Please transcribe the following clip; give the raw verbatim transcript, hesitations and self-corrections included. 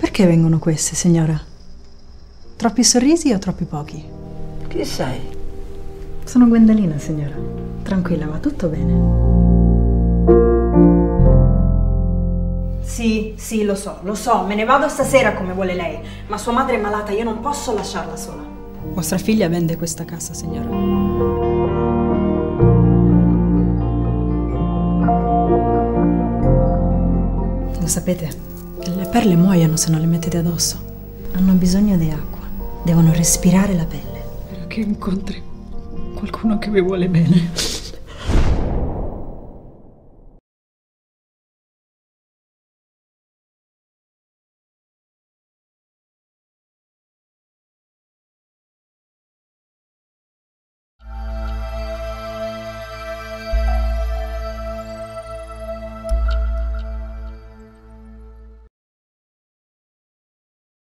Perché vengono queste, signora? Troppi sorrisi o troppi pochi? Chi sei? Sono Gwendalina, signora. Tranquilla, va tutto bene. Sì, sì, lo so, lo so, me ne vado stasera come vuole lei, ma sua madre è malata, io non posso lasciarla sola. Vostra figlia vende questa casa, signora. Lo sapete, le perle muoiono se non le mettete addosso. Hanno bisogno di acqua, devono respirare la pelle. Spero che incontri qualcuno che vi vuole bene.